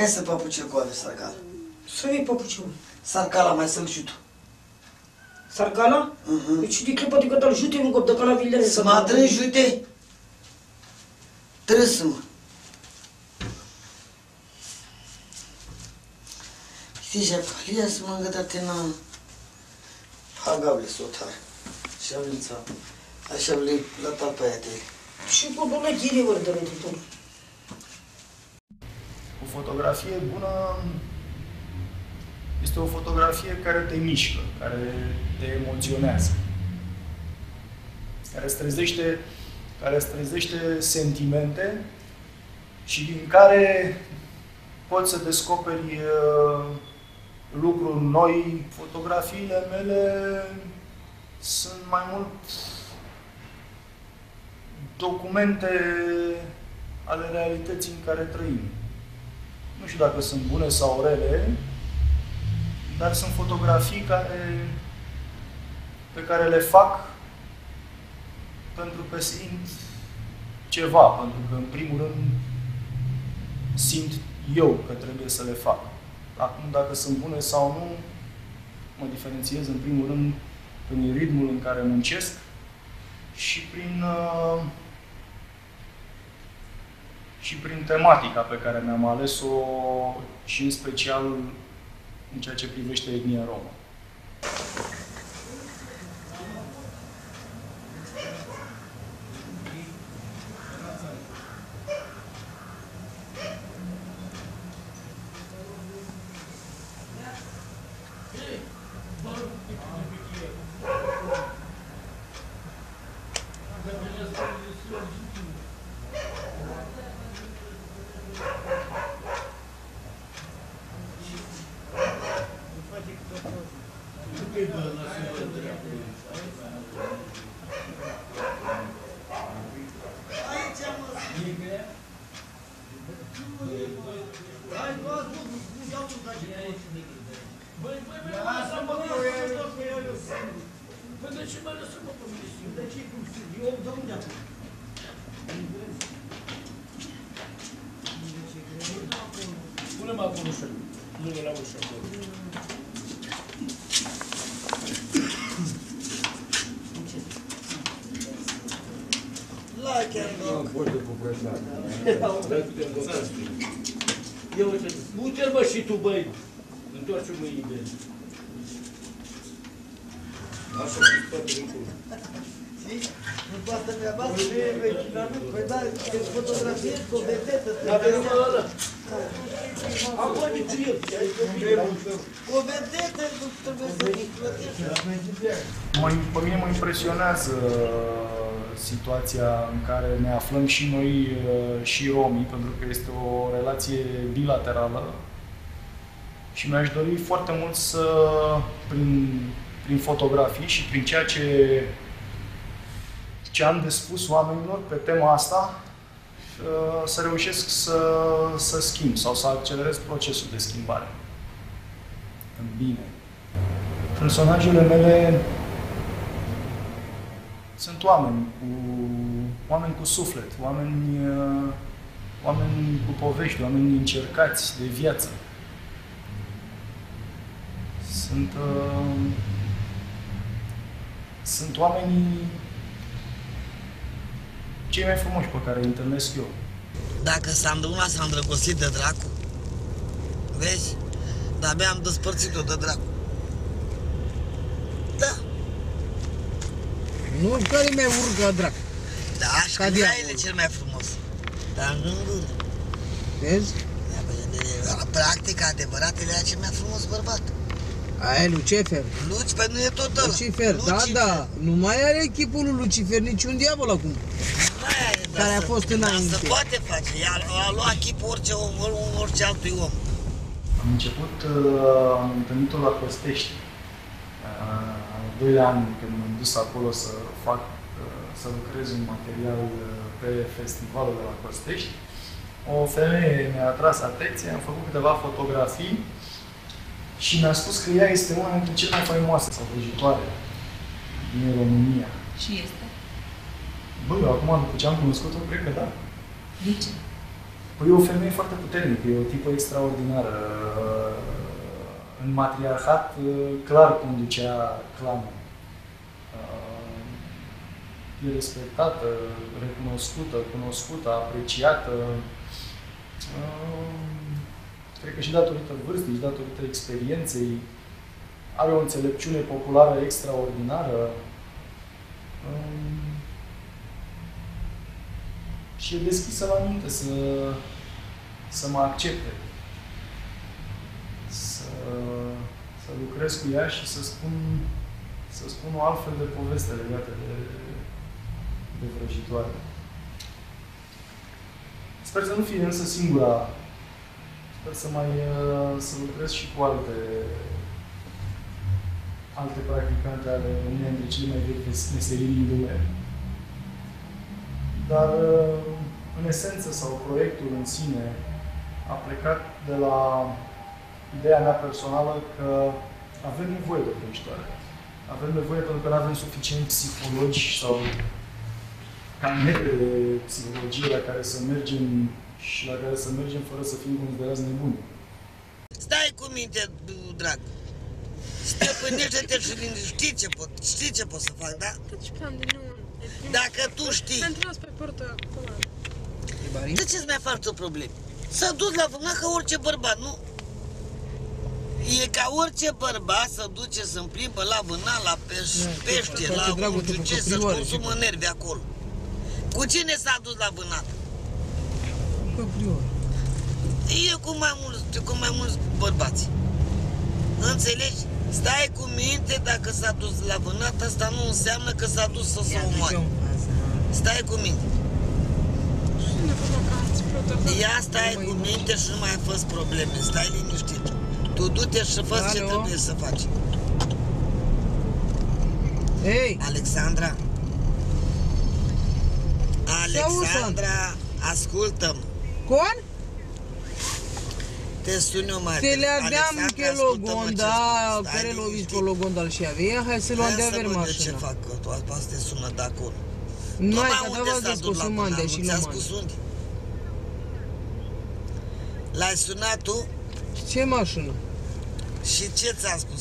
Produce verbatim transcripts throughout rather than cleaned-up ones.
Hai să papuce cu ave sarcala. Să iei papuciul. Sarcala mai să-l jutu. Sarcala? Mhm. Deci de clipa de că jute un cop de canavile. Să mă adrân jute. Trâsă-mă. Știi ce palia să mă îngădate na pagable sotar. Și-am lințat. Așa le la talpa aia de ele. Și cu doamna ghire ori de tot. O fotografie bună este o fotografie care te mișcă, care te emoționează, care îți trezește, care îți trezește sentimente și din care poți să descoperi uh, lucruri noi. Fotografiile mele sunt mai mult documente ale realității în care trăim. Nu știu dacă sunt bune sau rele, dar sunt fotografii care, pe care le fac pentru că simt ceva, pentru că, în primul rând, simt eu că trebuie să le fac. Acum, dacă sunt bune sau nu, mă diferențiez, în primul rând, prin ritmul în care muncesc și prin, uh, și prin tematica pe care mi-am ales-o și, în special, în ceea ce privește etnia romă. Pune-mă acolo ușă. Nu e la ușă acolo. La chiar nu. Poți de bucătar. Eu uite, uite-l bă și tu, băi. Întoarce-o mâinile. Așa și toate din cur. Nu poate mi-a bat și vecinanul, păi da, că fotografiez cu o vedetă. N-a venit ăla. Acum nici el. Cu o vedetă nu trebuie să plătești. Pe mine mă impresionează situația în care ne aflăm și noi și romii, pentru că este o relație bilaterală și mi-aș dori foarte mult să, prin, prin fotografii și prin ceea ce, ce am de spus oamenilor pe tema asta, să reușesc să, să schimb sau să accelerez procesul de schimbare în bine. Personajele mele sunt oameni cu, oameni cu suflet, oameni, oameni cu povești, oameni încercați de viață. Sunt, uh, sunt oamenii cei mai frumoși pe care îi întâlnesc eu. Dacă Sandruna s-a îndrăgostit de dracu, vezi? De-abia am despărțit-o de dracu. Da. Nu, care mi-ai urât ca dracu. Da, și când el e cel mai frumos. Dar în gândul. Vezi? Practic, adevărat, el era cel mai frumos bărbat. Aia e Lucifer. Luci, pe nu e tot ăla. Lucifer, da, da. Nu mai are chipul lui Lucifer niciun diavol acum. Care a fost înainte. Dar se poate face. Ea a luat chipul orice om, orice altui om. Am început, am întâlnit-o la Costești. Al doilea an când m-am dus acolo să fac, să lucrez un material pe festivalul de la Costești, o femeie mi-a atras atenția, am făcut câteva fotografii și mi-a spus că ea este una dintre cele mai faimoase săvârșitoare din România. Și este? Bă, eu acum, după ce am cunoscut-o, cred că da. De ce? Păi e o femeie foarte puternică, e o tipă extraordinară. În matriarhat clar conducea clanul. E respectată, recunoscută, cunoscută, apreciată. Cred că și datorită vârstei, și datorită experienței, are o înțelepciune populară extraordinară. Și e deschisă la minte să, să mă accepte. Să, să lucrez cu ea și să spun, să spun o altfel de poveste legată de, de vrăjitoare. Sper să nu fie însă singura. Sper să mai să lucrez și cu alte, alte practicante ale unei dintre cele mai vechi meserii din lume. Dar, în esență, sau proiectul în sine a plecat de la ideea mea personală că avem nevoie de vrăjitoare. Avem nevoie pentru că nu avem suficient psihologi sau canete de psihologie la care să mergem și la care să mergem fără să fim considerați nebuni. Stai cu minte, drag. Stăpânește-te și știi ce pot, știi ce pot să fac, da? Dacă tu știi... De ce-ți mai faci o problemă? Să duci la vânat ca orice bărbat, nu? E ca orice bărbat să duce, să-mi plimbă la vânat, la peș, pește, la nu știu ce, să-și consumă nervi acolo. Cu cine s-a dus la vânat? E cu mai mulți, cu mai mulți bărbați. Înțelegi? Stai cu minte, dacă s-a dus la vânat, asta nu înseamnă că s-a dus să se omoare. Stai cu minte. Ia stai cu minte și nu mai fă probleme, stai liniștit. Tu du-te și fă ce trebuie să faci. Hei! Alexandra! Alexandra, ascultă-mă! Con? Te sun eu mai Te le aveam che logon, da, care loviți pe logon dal și avea, hai să luăm de aver mașina. Ce fac, că tu asta te sună de acolo. Nu ai, că dava de spus un man de și nu ți-a spus unde? L-ai sunat tu? Ce mașină? Și ce ți-a spus?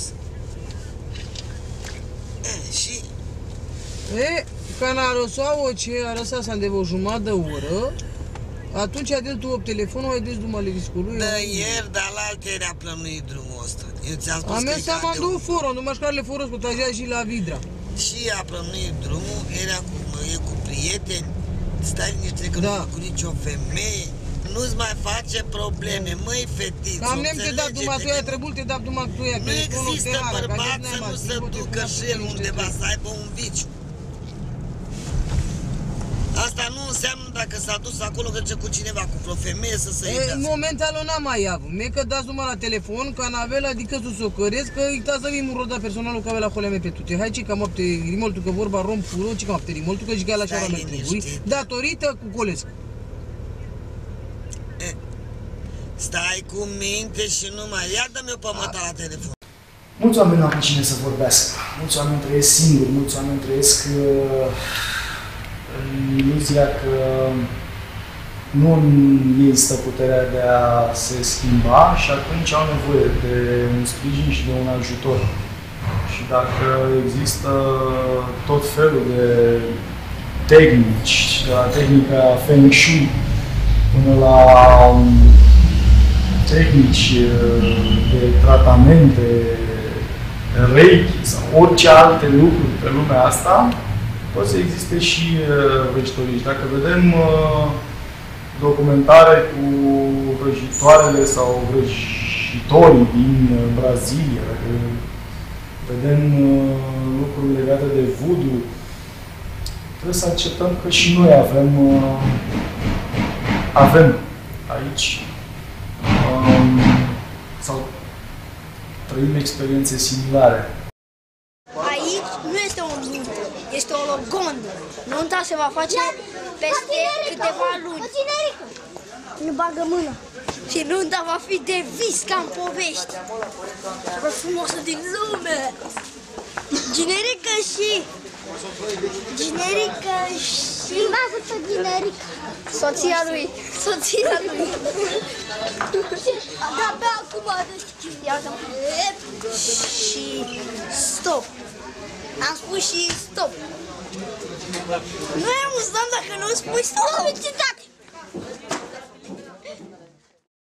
E, și? E, ca n-a răsat o ce, a răsat să de o jumătate de oră, atunci a dat tu op telefonul, ai des dumale discului. Da, ieri, dar la alte era plănuit drumul ăsta. Eu ți-am spus a că mers e ca am de două un... foră, numai care le foră cu tajea și la Vidra. Și a plănuit drumul, era cu, e cu prieteni, stai liniște că Da. nu e cu nicio femeie, nu-ți mai face probleme, măi fetiță, Cam nem te dat numai tu, ai trebuit te dat numai tu, nu există bărbat să nu se ducă și el undeva, să aibă un viciu. Asta nu înseamnă dacă s-a dus acolo că ce cu cineva, cu vreo femeie să se În iubească. momentul ăla n-am mai avut. Mie că dați numai la telefon, ca n-avea, adică să s-o căresc, că îi ta să vin un roda personalul că avea la holea mea pe tute. Hai ce cam apte rimoltul, că vorba rom puro, ce cam apte rimoltul, că jiga la șoara mea trebui, datorită cu colesc. Stai cu minte și numai, ia dă-mi o pămăta la telefon. Mulți oameni nu au cu cine să vorbească. Mulți oameni trăiesc singuri, mulți oameni trăiesc uh, în iluzia că nu ei stă puterea de a se schimba și atunci au nevoie de un sprijin și de un ajutor. Și dacă există tot felul de tehnici, de la tehnica Feng Shui până la tehnici de tratamente, Reiki sau orice alte lucruri pe lumea asta, pot să existe și vrăjitorii. Dacă vedem uh, documentare cu vrăjitoarele sau vrăjitorii din Brazilia, dacă vedem uh, lucruri legate de voodoo, trebuie să acceptăm că și noi avem, uh, avem aici um, sau trăim experiențe similare. Aici nu este o nuntă, este o logondă. Nunta se va face peste câteva luni. Nu bagă mâna. Și nunta va fi de vis ca în povești. Cea mai frumoasă din lume. Generică și... Generică și... Filmează pe generic. Soția lui. Soția lui. De-abia acum știa. Și stop. Am spus și stop. Nu e amuzant dacă nu spui stop.